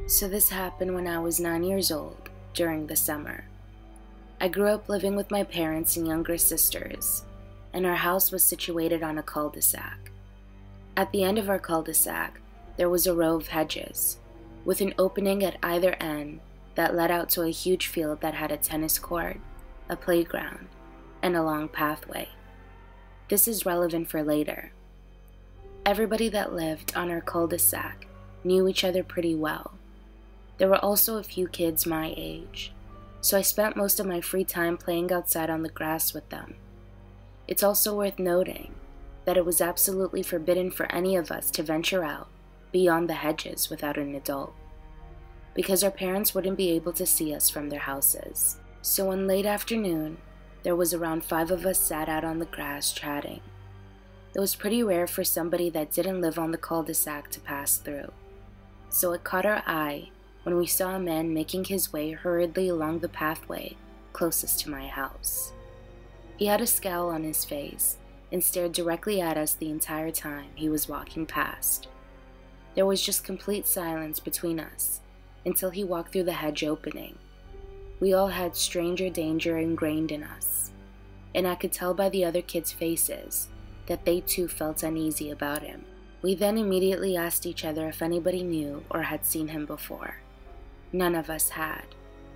So this happened when I was 9 years old, during the summer. I grew up living with my parents and younger sisters, and our house was situated on a cul-de-sac. At the end of our cul-de-sac, there was a row of hedges, with an opening at either end that led out to a huge field that had a tennis court, a playground, and a long pathway. This is relevant for later. Everybody that lived on our cul-de-sac knew each other pretty well. There were also a few kids my age, so I spent most of my free time playing outside on the grass with them. It's also worth noting that it was absolutely forbidden for any of us to venture out beyond the hedges without an adult, because our parents wouldn't be able to see us from their houses. So one late afternoon, there was around 5 of us sat out on the grass chatting. It was pretty rare for somebody that didn't live on the cul-de-sac to pass through, so it caught our eye when we saw a man making his way hurriedly along the pathway closest to my house. He had a scowl on his face and stared directly at us the entire time he was walking past. There was just complete silence between us until he walked through the hedge opening. We all had stranger danger ingrained in us, and I could tell by the other kids' faces that they too felt uneasy about him. We then immediately asked each other if anybody knew or had seen him before. None of us had.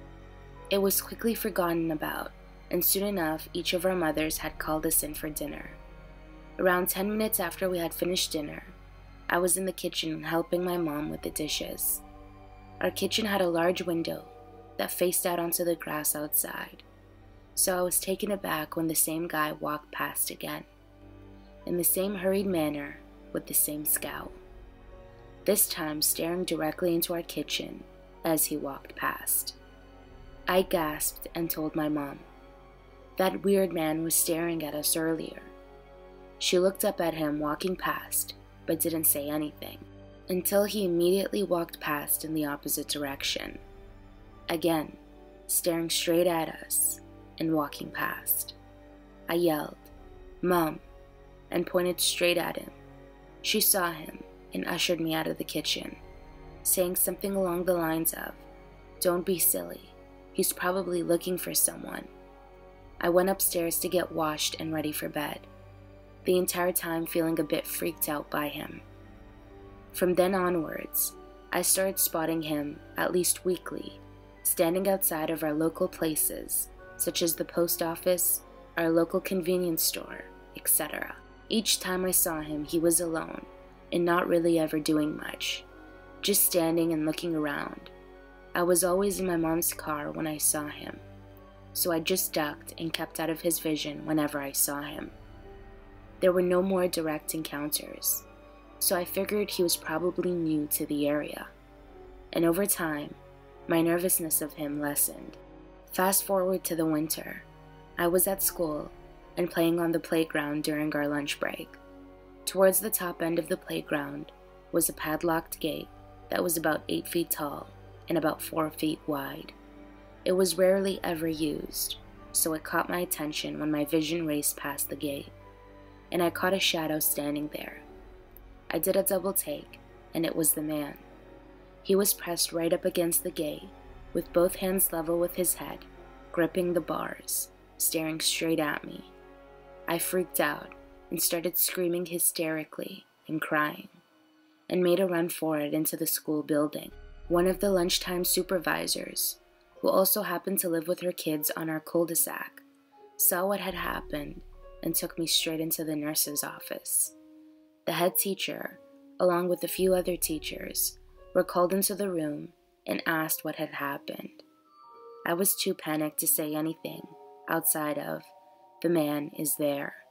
It was quickly forgotten about, and soon enough each of our mothers had called us in for dinner. Around 10 minutes after we had finished dinner, I was in the kitchen helping my mom with the dishes. Our kitchen had a large window that faced out onto the grass outside, so I was taken aback when the same guy walked past again, in the same hurried manner with the same scowl, this time staring directly into our kitchen as he walked past. I gasped and told my mom. That weird man was staring at us earlier. She looked up at him walking past, but didn't say anything, until he immediately walked past in the opposite direction. Again, staring straight at us and walking past. I yelled, "Mom," and pointed straight at him. She saw him and ushered me out of the kitchen, saying something along the lines of, "Don't be silly, he's probably looking for someone." I went upstairs to get washed and ready for bed, the entire time feeling a bit freaked out by him. From then onwards, I started spotting him at least weekly, standing outside of our local places, such as the post office, our local convenience store, etc. Each time I saw him, he was alone and not really ever doing much, just standing and looking around. I was always in my mom's car when I saw him, so I just ducked and kept out of his vision whenever I saw him. There were no more direct encounters, so I figured he was probably new to the area, and over time, my nervousness of him lessened. Fast forward to the winter. I was at school and playing on the playground during our lunch break. Towards the top end of the playground was a padlocked gate that was about 8 feet tall and about 4 feet wide. It was rarely ever used, so it caught my attention when my vision raced past the gate, and I caught a shadow standing there. I did a double take, and it was the man. He was pressed right up against the gate, with both hands level with his head, gripping the bars, staring straight at me. I freaked out and started screaming hysterically and crying, and made a run for it into the school building. One of the lunchtime supervisors, who also happened to live with her kids on our cul-de-sac, saw what had happened and took me straight into the nurse's office. The head teacher, along with a few other teachers, were called into the room and asked what had happened. I was too panicked to say anything outside of, "The man is there."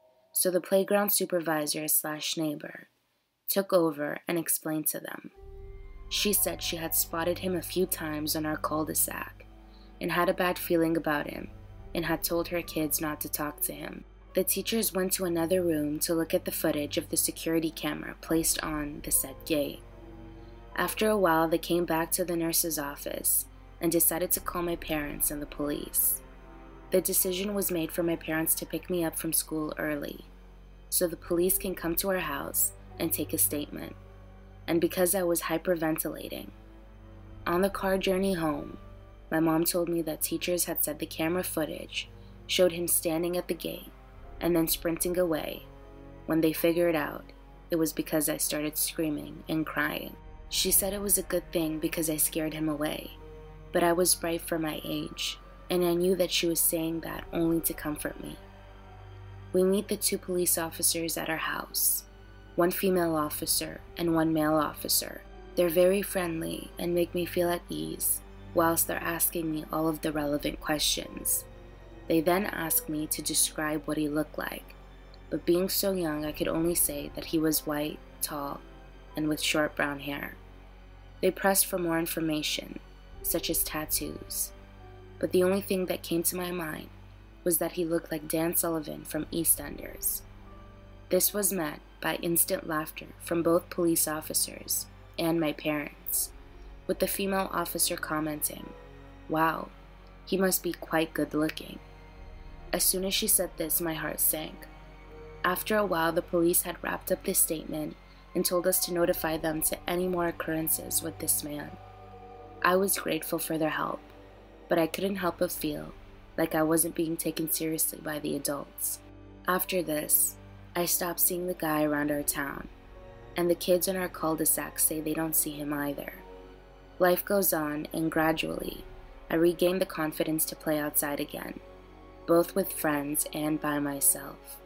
So the playground supervisor/neighbor took over and explained to them. She said she had spotted him a few times on our cul-de-sac and had a bad feeling about him and had told her kids not to talk to him. The teachers went to another room to look at the footage of the security camera placed on the said gate. After a while, they came back to the nurse's office and decided to call my parents and the police. The decision was made for my parents to pick me up from school early, so the police can come to our house and take a statement. And because I was hyperventilating, On the car journey home, my mom told me that teachers had said the camera footage showed him standing at the gate and then sprinting away. When they figured out, it was because I started screaming and crying. She said it was a good thing because I scared him away, but I was bright for my age, and I knew that she was saying that only to comfort me. We meet the 2 police officers at our house, 1 female officer and 1 male officer. They're very friendly and make me feel at ease whilst they're asking me all of the relevant questions. They then ask me to describe what he looked like, but being so young, I could only say that he was white, tall, and with short brown hair. They pressed for more information, such as tattoos, but the only thing that came to my mind was that he looked like Dan Sullivan from EastEnders. This was met by instant laughter from both police officers and my parents, with the female officer commenting, "Wow, he must be quite good looking." As soon as she said this, my heart sank. After a while, the police had wrapped up this statement and told us to notify them to any more occurrences with this man. I was grateful for their help, but I couldn't help but feel like I wasn't being taken seriously by the adults. After this, I stopped seeing the guy around our town, and the kids in our cul-de-sac say they don't see him either. Life goes on, and gradually, I regained the confidence to play outside again, both with friends and by myself.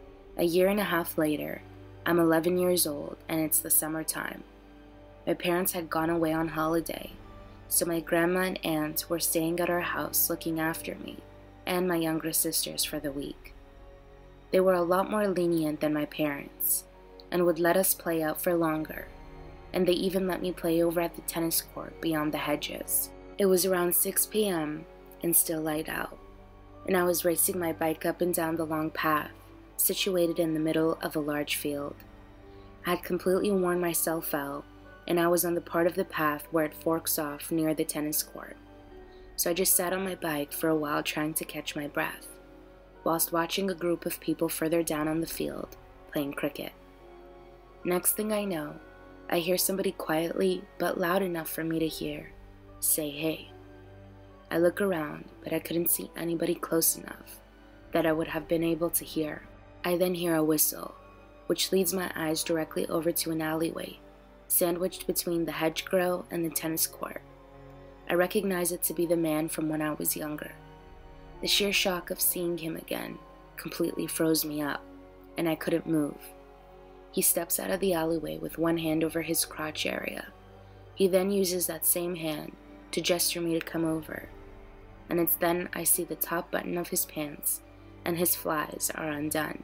A year and a half later, I'm 11 years old, and it's the summertime. My parents had gone away on holiday, so my grandma and aunt were staying at our house looking after me and my younger sisters for the week. They were a lot more lenient than my parents and would let us play out for longer, and they even let me play over at the tennis court beyond the hedges. It was around 6 p.m. and still light out, and I was racing my bike up and down the long path situated in the middle of a large field. I had completely worn myself out, and I was on the part of the path where it forks off near the tennis court. So I just sat on my bike for a while trying to catch my breath, whilst watching a group of people further down on the field playing cricket. Next thing I know, I hear somebody quietly, but loud enough for me to hear, say hey. I look around, but I couldn't see anybody close enough that I would have been able to hear. I then hear a whistle, which leads my eyes directly over to an alleyway, sandwiched between the hedgerow and the tennis court. I recognize it to be the man from when I was younger. The sheer shock of seeing him again completely froze me up, and I couldn't move. He steps out of the alleyway with one hand over his crotch area. He then uses that same hand to gesture me to come over, and it's then I see the top button of his pants and his flies are undone.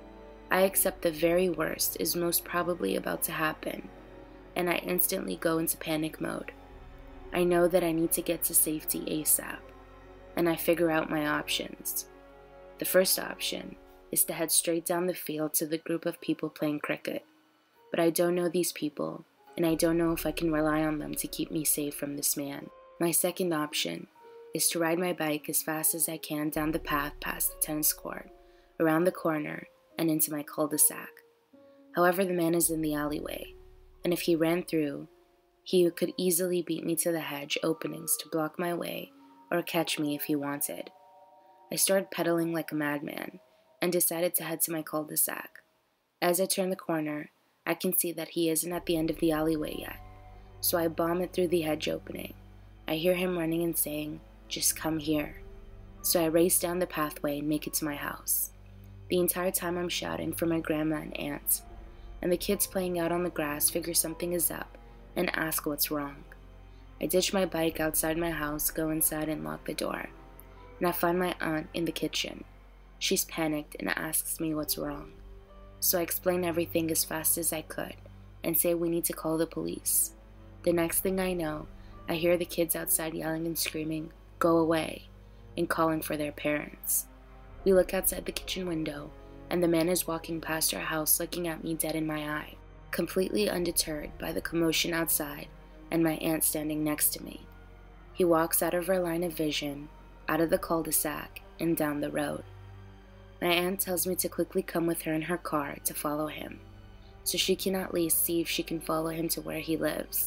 I accept the very worst is most probably about to happen, and I instantly go into panic mode. I know that I need to get to safety ASAP, and I figure out my options. The first option is to head straight down the field to the group of people playing cricket, but I don't know these people, and I don't know if I can rely on them to keep me safe from this man. My second option is to ride my bike as fast as I can down the path past the tennis court, around the corner, and into my cul-de-sac. However, the man is in the alleyway, and if he ran through, he could easily beat me to the hedge openings to block my way or catch me if he wanted. I started pedaling like a madman and decided to head to my cul-de-sac. As I turn the corner, I can see that he isn't at the end of the alleyway yet, so I bomb it through the hedge opening. I hear him running and saying, "Just come here." So I race down the pathway and make it to my house. The entire time I'm shouting for my grandma and aunt, and the kids playing out on the grass figure something is up and ask what's wrong. I ditch my bike outside my house, go inside and lock the door, and I find my aunt in the kitchen. She's panicked and asks me what's wrong. So I explain everything as fast as I could and say we need to call the police. The next thing I know, I hear the kids outside yelling and screaming, "Go away," and calling for their parents. We look outside the kitchen window, and the man is walking past our house looking at me dead in my eye, completely undeterred by the commotion outside and my aunt standing next to me. He walks out of our line of vision, out of the cul-de-sac, and down the road. My aunt tells me to quickly come with her in her car to follow him, so she can at least see if she can follow him to where he lives.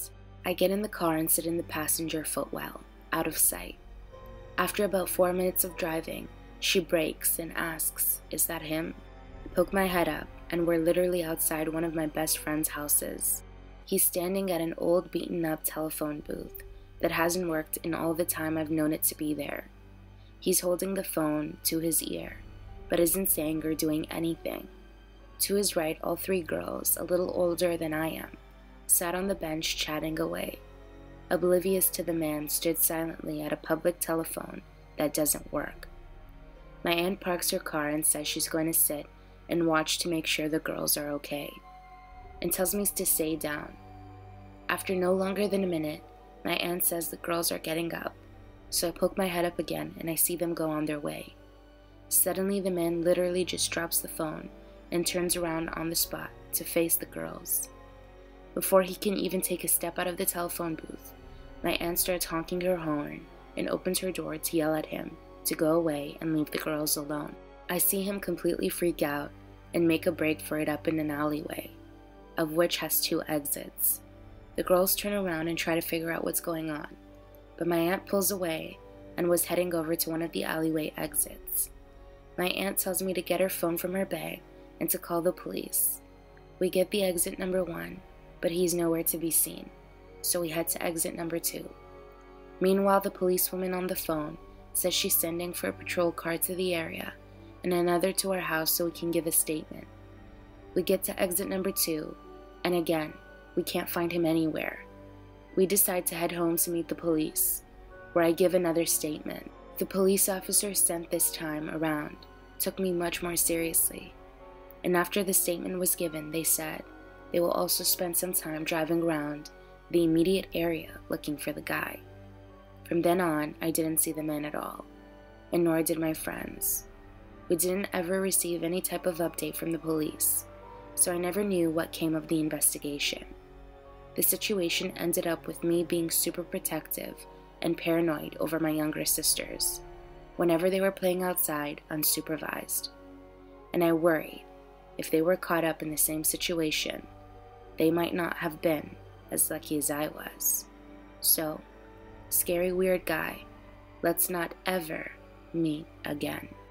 I get in the car and sit in the passenger footwell, out of sight. After about 4 minutes of driving, she brakes and asks, "Is that him?" I poke my head up, and we're literally outside one of my best friend's houses. He's standing at an old beaten-up telephone booth that hasn't worked in all the time I've known it to be there. He's holding the phone to his ear, but isn't saying or doing anything. To his right, all 3 girls, a little older than I am, sat on the bench chatting away. Oblivious to the man stood silently at a public telephone that doesn't work. My aunt parks her car and says she's going to sit and watch to make sure the girls are okay, and tells me to stay down. After no longer than a minute, my aunt says the girls are getting up, so I poke my head up again and I see them go on their way. Suddenly the man literally just drops the phone and turns around on the spot to face the girls. Before he can even take a step out of the telephone booth, my aunt starts honking her horn and opens her door to yell at him to go away and leave the girls alone. I see him completely freak out and make a break for it up in an alleyway, of which has 2 exits. The girls turn around and try to figure out what's going on, but my aunt pulls away and was heading over to one of the alleyway exits. My aunt tells me to get her phone from her bag and to call the police. We get the exit number 1, but he's nowhere to be seen, so we head to exit number 2. Meanwhile, the policewoman on the phone says she's sending for a patrol car to the area and another to our house so we can give a statement. We get to exit number 2, and again, we can't find him anywhere. We decide to head home to meet the police, where I give another statement. The police officers sent this time around took me much more seriously, and after the statement was given, they said they will also spend some time driving around the immediate area looking for the guy. From then on, I didn't see the man at all, and nor did my friends. We didn't ever receive any type of update from the police, so I never knew what came of the investigation. The situation ended up with me being super protective and paranoid over my younger sisters whenever they were playing outside unsupervised, and I worried if they were caught up in the same situation, they might not have been as lucky as I was. So, scary weird guy, let's not ever meet again.